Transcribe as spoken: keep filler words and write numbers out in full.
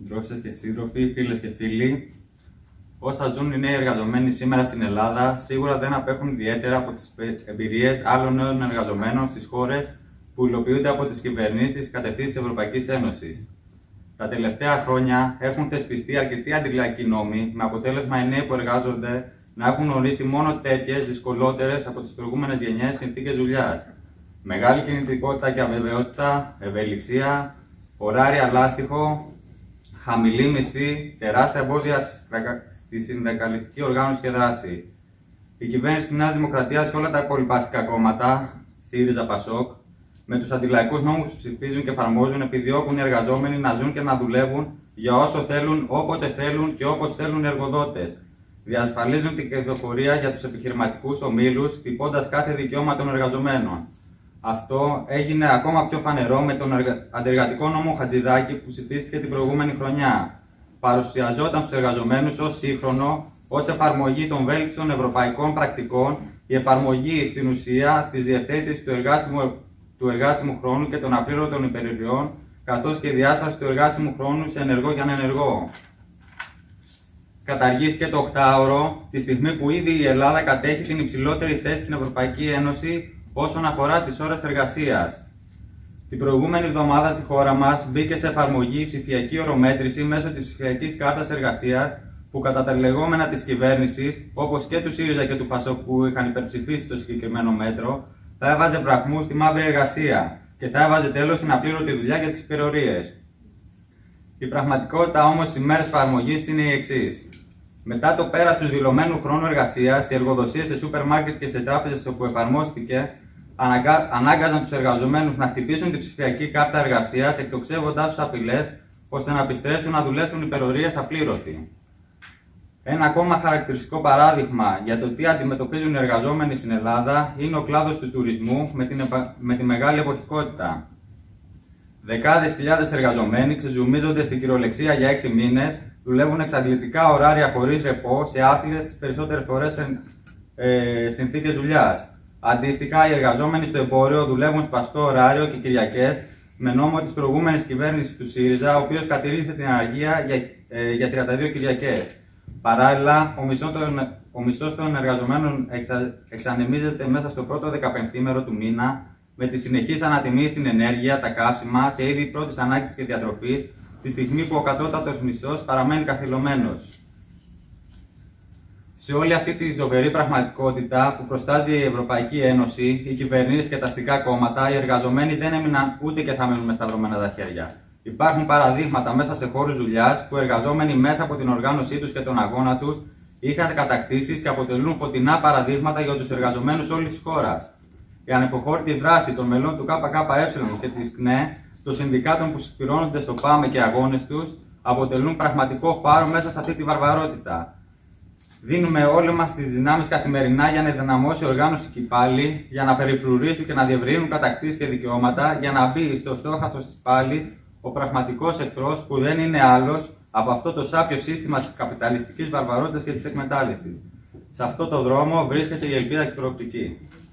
συντρόφισσες και σύντροφοι, φίλες και φίλοι, όσα ζουν οι νέοι εργαζομένοι σήμερα στην Ελλάδα σίγουρα δεν απέχουν ιδιαίτερα από τις εμπειρίες άλλων νέων εργαζομένων στις χώρες που υλοποιούνται από τις κυβερνήσεις κατευθύνσεις της Ευρωπαϊκής Ένωσης. Τα τελευταία χρόνια έχουν θεσπιστεί αρκετοί αντιλαϊκοί νόμοι, με αποτέλεσμα οι νέοι που εργάζονται να έχουν ορίσει μόνο τέτοιες δυσκολότερες από τις προηγούμενες γενιές συνθήκες δουλειάς. Μεγάλη κινητικότητα και αβεβαιότητα, ευελιξία, ωράρια λάστιχο, χαμηλή μισθή, τεράστια εμπόδια στη συνδικαλιστική οργάνωση και δράση. Η κυβέρνηση της Νέας Δημοκρατίας και όλα τα υπόλοιπα αστικά κόμματα, ΣΥΡΙΖΑ, ΠΑΣΟΚ, με τους αντιλαϊκούς νόμους που ψηφίζουν και εφαρμόζουν, επιδιώκουν οι εργαζόμενοι να ζουν και να δουλεύουν για όσο θέλουν, όποτε θέλουν και όπως θέλουν οι εργοδότες. Διασφαλίζουν την κερδοφορία για τους επιχειρηματικούς ομίλους, τυπώντας κάθε δικαίωμα των εργαζομένων. Αυτό έγινε ακόμα πιο φανερό με τον αντεργατικό νόμο Χατζηδάκη που ψηφίστηκε την προηγούμενη χρονιά. Παρουσιαζόταν στους εργαζομένους ως σύγχρονο, ως εφαρμογή των βέλτιστων ευρωπαϊκών πρακτικών, η εφαρμογή στην ουσία της διευθέτησης του εργάσιμου, του εργάσιμου χρόνου και των απλήρωτων υπερηριών, καθώς και η διάσπαση του εργάσιμου χρόνου σε ενεργό και ανενεργό. Καταργήθηκε το οκτάωρο, τη στιγμή που ήδη η Ελλάδα κατέχει την υψηλότερη θέση στην Ευρωπαϊκή Ένωση όσον αφορά τις ώρες εργασίας. Την προηγούμενη εβδομάδα στη χώρα μας μπήκε σε εφαρμογή η ψηφιακή ορομέτρηση μέσω της ψηφιακής κάρτας εργασίας, που κατά τα λεγόμενα της κυβέρνησης, όπως και του ΣΥΡΙΖΑ και του ΠΑΣΟΚ που είχαν υπερψηφίσει το συγκεκριμένο μέτρο, θα έβαζε βραχμούς στη μαύρη εργασία και θα έβαζε τέλος στην απλήρωτη δουλειά και τις υπερορίες. Η πραγματικότητα όμως στις ημέρες εφαρμογής είναι η εξής. Μετά το πέρας του δηλωμένου χρόνου εργασίας, οι εργοδοσίες σε σούπερ μάρκετ και σε τράπεζες όπου εφαρμόστηκε ανάγκαζαν τους εργαζομένους να χτυπήσουν την ψηφιακή κάρτα εργασίας, εκτοξεύοντάς τους απειλές ώστε να επιστρέψουν να δουλέψουν υπερορίες απλήρωτοι. Ένα ακόμα χαρακτηριστικό παράδειγμα για το τι αντιμετωπίζουν οι εργαζόμενοι στην Ελλάδα είναι ο κλάδος του τουρισμού με, την, με τη μεγάλη εποχικότητα. Δεκάδες χιλιάδες εργαζομένοι ξεζουμίζονται στην κυριολεξία για έξι μήνες, δουλεύουν εξαντλητικά ωράρια χωρίς ρεπό σε άθλιες περισσότερες φορές σε ε, συνθήκες δουλειάς. Αντίστοιχα, οι εργαζόμενοι στο εμπόριο δουλεύουν σπαστό ωράριο και Κυριακές με νόμο της προηγούμενης κυβέρνησης του ΣΥΡΙΖΑ, ο οποίος κατηρήσε την αναργία για, ε, για τριάντα δύο Κυριακές. Παράλληλα, ο μισθός των, ο μισθός των εργαζομένων εξα, εξανεμίζεται μέσα στο πρώτο δεκαπενθήμερο του μήνα, με τις συνεχείς ανατιμήσεις στην ενέργεια, τα καύσιμα, σε είδη πρώτης ανάγκης και διατροφής, τη στιγμή που ο κατώτατος μισθός παραμένει καθυλωμένος. Σε όλη αυτή τη ζωφερή πραγματικότητα που προστάζει η Ευρωπαϊκή Ένωση, οι κυβερνήσεις και τα αστικά κόμματα, οι εργαζομένοι δεν έμειναν ούτε και θα μείνουν με σταυρωμένα τα χέρια. Υπάρχουν παραδείγματα μέσα σε χώρους δουλειάς που εργαζόμενοι μέσα από την οργάνωσή τους και τον αγώνα τους είχαν κατακτήσεις και αποτελούν φωτεινά παραδείγματα για τους εργαζομένους όλης της χώρας. Η ανεποχώρητη δράση των μελών του ΚΚΕ και της ΚΝΕ, των συνδικάτων που συσπηρώνονται στο ΠΑΜΕ και αγώνες τους, αποτελούν πραγματικό φάρο μέσα σε αυτή τη βαρβαρότητα. Δίνουμε όλοι μας τις δυνάμεις καθημερινά για να ενδυναμώσει η οργάνωση και πάλι, για να περιφρουρήσουν και να διευρύνουν κατακτήσεις και δικαιώματα, για να μπει στο στόχαστρο της πάλης ο πραγματικός εχθρός που δεν είναι άλλος από αυτό το σάπιο σύστημα της καπιταλιστικής βαρβαρότητας και της εκμετάλλευσης. Σε αυτό το δρόμο βρίσκεται η ελπίδα και η προοπτική.